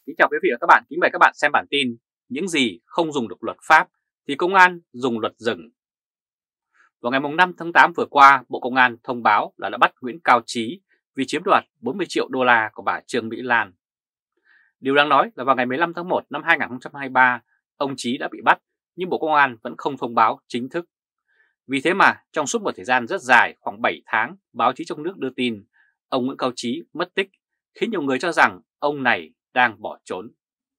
Kính chào quý vị và các bạn, kính mời các bạn xem bản tin những gì không dùng được luật pháp thì công an dùng luật rừng. Vào ngày 5 tháng 8 vừa qua, Bộ Công an thông báo là đã bắt Nguyễn Cao Trí vì chiếm đoạt 40 triệu đô la của bà Trương Mỹ Lan. Điều đáng nói là vào ngày 15 tháng 1 năm 2023, ông Trí đã bị bắt nhưng Bộ Công an vẫn không thông báo chính thức. Vì thế mà trong suốt một thời gian rất dài, khoảng 7 tháng, báo chí trong nước đưa tin ông Nguyễn Cao Trí mất tích, khiến nhiều người cho rằng ông này đang bỏ trốn.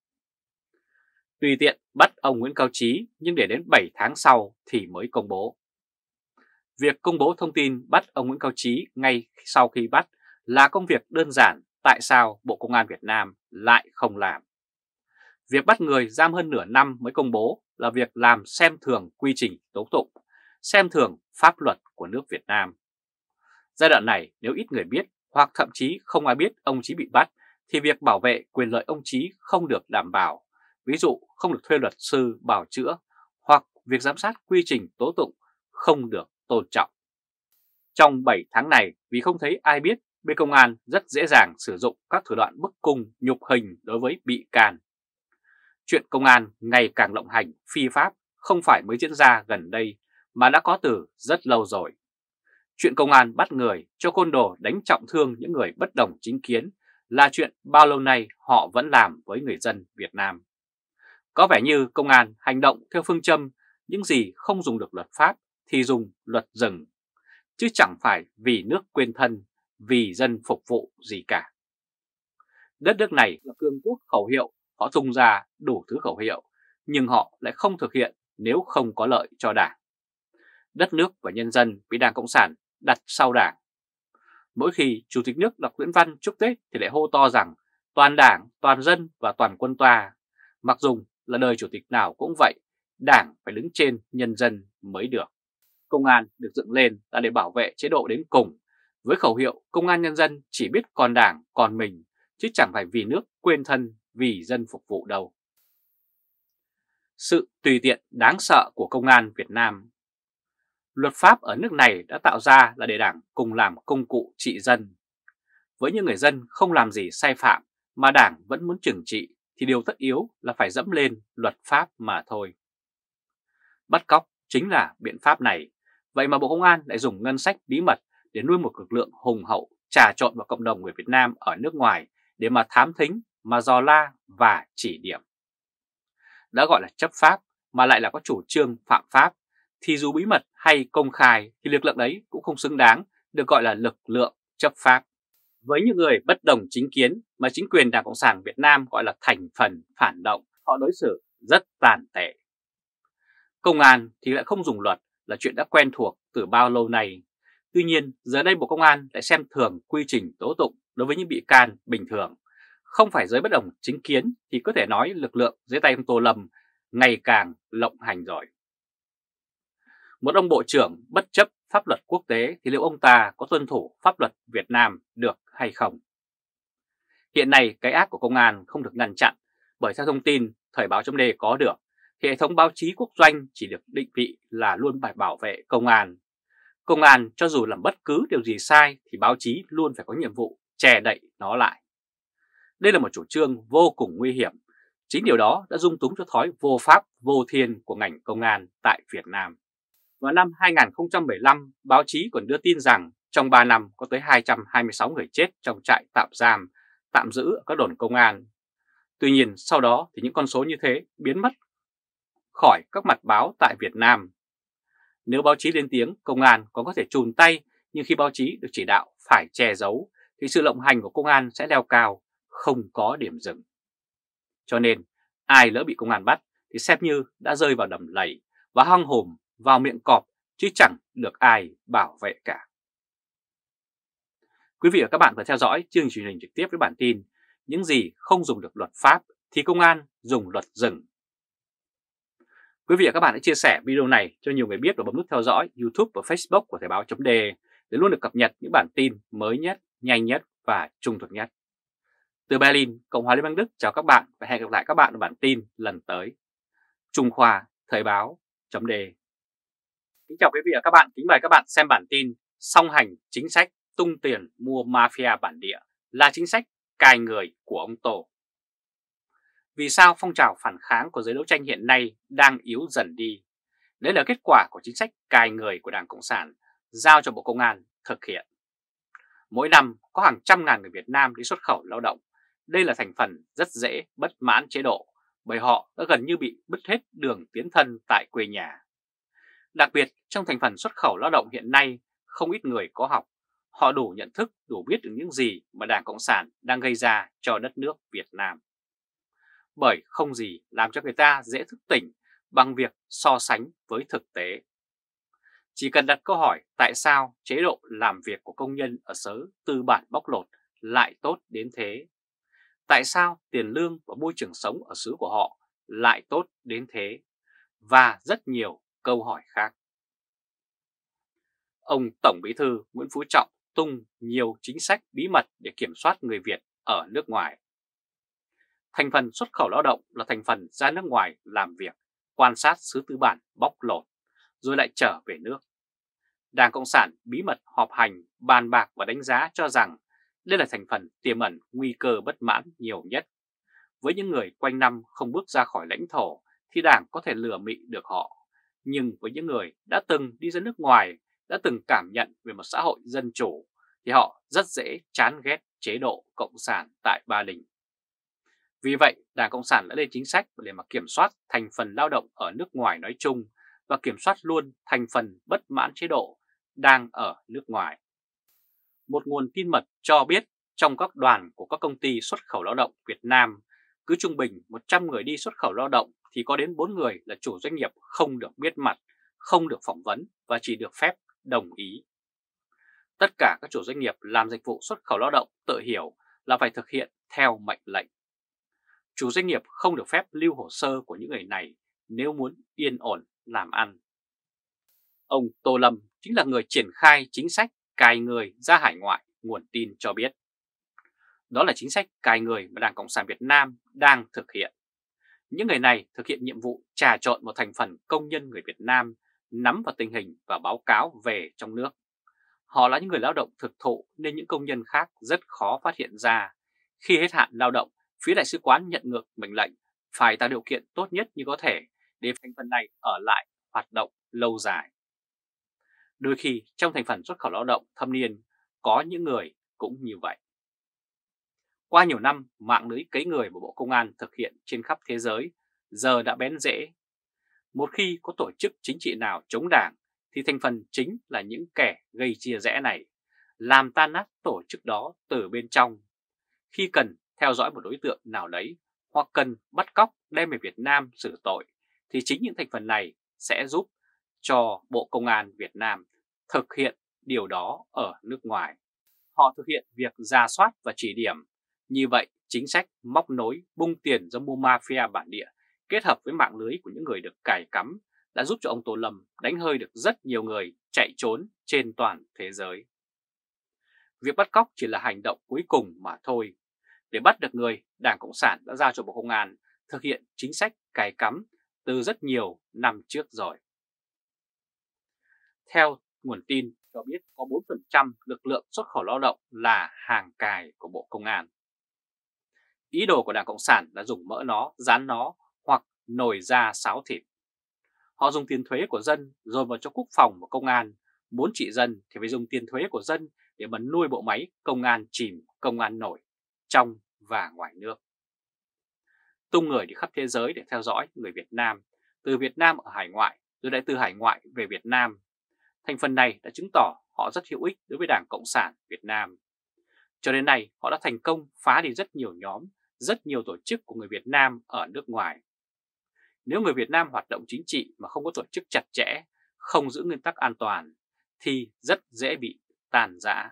Tùy tiện bắt ông Nguyễn Cao Trí nhưng để đến 7 tháng sau thì mới công bố. Việc công bố thông tin bắt ông Nguyễn Cao Trí ngay sau khi bắt là công việc đơn giản, tại sao Bộ Công an Việt Nam lại không làm? Việc bắt người giam hơn nửa năm mới công bố là việc làm xem thường quy trình tố tụng, xem thường pháp luật của nước Việt Nam. Giai đoạn này nếu ít người biết hoặc thậm chí không ai biết ông Trí bị bắt thì việc bảo vệ quyền lợi ông Trí không được đảm bảo. Ví dụ không được thuê luật sư bào chữa hoặc việc giám sát quy trình tố tụng không được tôn trọng. Trong 7 tháng này, vì không thấy ai biết, bên công an rất dễ dàng sử dụng các thủ đoạn bức cung nhục hình đối với bị can. Chuyện công an ngày càng lộng hành phi pháp không phải mới diễn ra gần đây mà đã có từ rất lâu rồi. Chuyện công an bắt người cho côn đồ đánh trọng thương những người bất đồng chính kiến là chuyện bao lâu nay họ vẫn làm với người dân Việt Nam. Có vẻ như công an hành động theo phương châm những gì không dùng được luật pháp thì dùng luật rừng, chứ chẳng phải vì nước quên thân, vì dân phục vụ gì cả. Đất nước này là cường quốc khẩu hiệu, họ tung ra đủ thứ khẩu hiệu, nhưng họ lại không thực hiện nếu không có lợi cho Đảng. Đất nước và nhân dân bị Đảng Cộng sản đặt sau Đảng. Mỗi khi Chủ tịch nước đọc diễn văn chúc Tết thì lại hô to rằng toàn Đảng, toàn dân và toàn quân ta. Mặc dù là đời chủ tịch nào cũng vậy, Đảng phải đứng trên nhân dân mới được. Công an được dựng lên là để bảo vệ chế độ đến cùng, với khẩu hiệu công an nhân dân chỉ biết còn Đảng, còn mình, chứ chẳng phải vì nước quên thân, vì dân phục vụ đâu. Sự tùy tiện đáng sợ của công an Việt Nam. Luật pháp ở nước này đã tạo ra là để Đảng cùng làm công cụ trị dân. Với những người dân không làm gì sai phạm mà Đảng vẫn muốn trừng trị thì điều tất yếu là phải dẫm lên luật pháp mà thôi. Bắt cóc chính là biện pháp này, vậy mà Bộ Công an lại dùng ngân sách bí mật để nuôi một lực lượng hùng hậu trà trộn vào cộng đồng người Việt Nam ở nước ngoài để mà thám thính, mà dò la và chỉ điểm. Đã gọi là chấp pháp mà lại là có chủ trương phạm pháp thì dù bí mật hay công khai thì lực lượng đấy cũng không xứng đáng được gọi là lực lượng chấp pháp. Với những người bất đồng chính kiến mà chính quyền Đảng Cộng sản Việt Nam gọi là thành phần phản động, họ đối xử rất tàn tệ. Công an thì lại không dùng luật là chuyện đã quen thuộc từ bao lâu nay. Tuy nhiên, giờ đây Bộ Công an lại xem thường quy trình tố tụng đối với những bị can bình thường. Không phải giới bất đồng chính kiến thì có thể nói lực lượng dưới tay ông Tô Lâm ngày càng lộng hành rồi. Một ông bộ trưởng bất chấp pháp luật quốc tế thì liệu ông ta có tuân thủ pháp luật Việt Nam được hay không? Hiện nay cái ác của công an không được ngăn chặn bởi theo thông tin Thời báo .d có được, hệ thống báo chí quốc doanh chỉ được định vị là luôn phải bảo vệ công an. Công an cho dù làm bất cứ điều gì sai thì báo chí luôn phải có nhiệm vụ che đậy nó lại. Đây là một chủ trương vô cùng nguy hiểm. Chính điều đó đã dung túng cho thói vô pháp vô thiên của ngành công an tại Việt Nam. Vào năm 2015, báo chí còn đưa tin rằng trong 3 năm có tới 226 người chết trong trại tạm giam, tạm giữ ở các đồn công an. Tuy nhiên sau đó thì những con số như thế biến mất khỏi các mặt báo tại Việt Nam. Nếu báo chí lên tiếng, công an còn có thể chùn tay, nhưng khi báo chí được chỉ đạo phải che giấu thì sự lộng hành của công an sẽ leo cao, không có điểm dừng. Cho nên ai lỡ bị công an bắt thì xem như đã rơi vào đầm lầy và hăng hùm vào miệng cọp, chứ chẳng được ai bảo vệ cả. Quý vị và các bạn vừa theo dõi chương trình truyền hình trực tiếp với bản tin những gì không dùng được luật pháp thì công an dùng luật rừng. Quý vị và các bạn hãy chia sẻ video này cho nhiều người biết và bấm nút theo dõi YouTube và Facebook của Thời báo .d để luôn được cập nhật những bản tin mới nhất, nhanh nhất và trung thực nhất. Từ Berlin, Cộng hòa Liên bang Đức chào các bạn và hẹn gặp lại các bạn ở bản tin lần tới. Trung Khoa, Thời báo .d. Kính chào quý vị và các bạn, kính mời các bạn xem bản tin song hành chính sách tung tiền mua mafia bản địa là chính sách cài người của ông Tô. Vì sao phong trào phản kháng của giới đấu tranh hiện nay đang yếu dần đi? Đấy là kết quả của chính sách cài người của Đảng Cộng sản giao cho Bộ Công an thực hiện. Mỗi năm có hàng trăm ngàn người Việt Nam đi xuất khẩu lao động. Đây là thành phần rất dễ bất mãn chế độ bởi họ đã gần như bị bứt hết đường tiến thân tại quê nhà. Đặc biệt trong thành phần xuất khẩu lao động hiện nay không ít người có học. Họ đủ nhận thức, đủ biết được những gì mà Đảng Cộng sản đang gây ra cho đất nước Việt Nam. Bởi không gì làm cho người ta dễ thức tỉnh bằng việc so sánh với thực tế. Chỉ cần đặt câu hỏi tại sao chế độ làm việc của công nhân ở xứ tư bản bóc lột lại tốt đến thế? Tại sao tiền lương và môi trường sống ở xứ của họ lại tốt đến thế? Và rất nhiều câu hỏi khác. Ông Tổng Bí thư Nguyễn Phú Trọng tung nhiều chính sách bí mật để kiểm soát người Việt ở nước ngoài. Thành phần xuất khẩu lao động là thành phần ra nước ngoài làm việc, quan sát xứ tư bản bóc lột, rồi lại trở về nước. Đảng Cộng sản bí mật họp hành, bàn bạc và đánh giá cho rằng đây là thành phần tiềm ẩn nguy cơ bất mãn nhiều nhất. Với những người quanh năm không bước ra khỏi lãnh thổ thì Đảng có thể lừa mị được họ. Nhưng với những người đã từng đi ra nước ngoài, đã từng cảm nhận về một xã hội dân chủ thì họ rất dễ chán ghét chế độ Cộng sản tại Ba Đình. Vì vậy, Đảng Cộng sản đã lên chính sách để mà kiểm soát thành phần lao động ở nước ngoài nói chung và kiểm soát luôn thành phần bất mãn chế độ đang ở nước ngoài. Một nguồn tin mật cho biết trong các đoàn của các công ty xuất khẩu lao động Việt Nam, cứ trung bình 100 người đi xuất khẩu lao động thì có đến 4 người là chủ doanh nghiệp không được biết mặt, không được phỏng vấn và chỉ được phép đồng ý. Tất cả các chủ doanh nghiệp làm dịch vụ xuất khẩu lao động tự hiểu là phải thực hiện theo mệnh lệnh. Chủ doanh nghiệp không được phép lưu hồ sơ của những người này nếu muốn yên ổn làm ăn. Ông Tô Lâm chính là người triển khai chính sách cài người ra hải ngoại, nguồn tin cho biết. Đó là chính sách cài người mà Đảng Cộng sản Việt Nam đang thực hiện. Những người này thực hiện nhiệm vụ trà trộn một thành phần công nhân người Việt Nam nắm vào tình hình và báo cáo về trong nước. Họ là những người lao động thực thụ nên những công nhân khác rất khó phát hiện ra. Khi hết hạn lao động, phía đại sứ quán nhận ngược mệnh lệnh phải tạo điều kiện tốt nhất như có thể để thành phần này ở lại hoạt động lâu dài. Đôi khi trong thành phần xuất khẩu lao động thâm niên có những người cũng như vậy. Qua nhiều năm, mạng lưới cấy người của Bộ Công an thực hiện trên khắp thế giới giờ đã bén rễ. Một khi có tổ chức chính trị nào chống Đảng thì thành phần chính là những kẻ gây chia rẽ này, làm tan nát tổ chức đó từ bên trong. Khi cần theo dõi một đối tượng nào đấy hoặc cần bắt cóc đem về Việt Nam xử tội thì chính những thành phần này sẽ giúp cho Bộ Công an Việt Nam thực hiện điều đó ở nước ngoài. Họ thực hiện việc rà soát và chỉ điểm. Như vậy, chính sách móc nối bung tiền do mua mafia bản địa kết hợp với mạng lưới của những người được cài cắm đã giúp cho ông Tô Lâm đánh hơi được rất nhiều người chạy trốn trên toàn thế giới. Việc bắt cóc chỉ là hành động cuối cùng mà thôi. Để bắt được người, Đảng Cộng sản đã giao cho Bộ Công an thực hiện chính sách cài cắm từ rất nhiều năm trước rồi. Theo nguồn tin cho biết có 4% lực lượng xuất khẩu lao động là hàng cài của Bộ Công an. Ý đồ của Đảng Cộng sản là dùng mỡ nó, rán nó hoặc nồi da sáo thịt. Họ dùng tiền thuế của dân dồn vào cho quốc phòng và công an. Muốn trị dân thì phải dùng tiền thuế của dân để mà nuôi bộ máy công an chìm, công an nổi, trong và ngoài nước. Tung người đi khắp thế giới để theo dõi người Việt Nam, từ Việt Nam ở hải ngoại rồi lại từ hải ngoại về Việt Nam. Thành phần này đã chứng tỏ họ rất hữu ích đối với Đảng Cộng sản Việt Nam. Cho đến nay, họ đã thành công phá đi rất nhiều nhóm, rất nhiều tổ chức của người Việt Nam ở nước ngoài. Nếu người Việt Nam hoạt động chính trị mà không có tổ chức chặt chẽ, không giữ nguyên tắc an toàn, thì rất dễ bị tàn rã.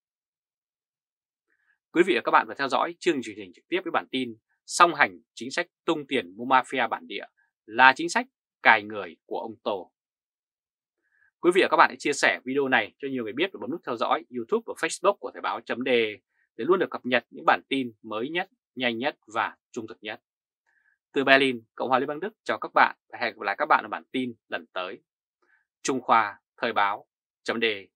Quý vị và các bạn vừa theo dõi chương trình truyền hình trực tiếp với bản tin song hành chính sách tung tiền mua mafia bản địa là chính sách cài người của ông Tô. Quý vị và các bạn hãy chia sẻ video này cho nhiều người biết và bấm nút theo dõi YouTube và Facebook của Thời báo.de để luôn được cập nhật những bản tin mới nhất, nhanh nhất và trung thực nhất. Từ Berlin, Cộng hòa Liên bang Đức chào các bạn và hẹn gặp lại các bạn ở bản tin lần tới. Trung Khoa, Thời báo.de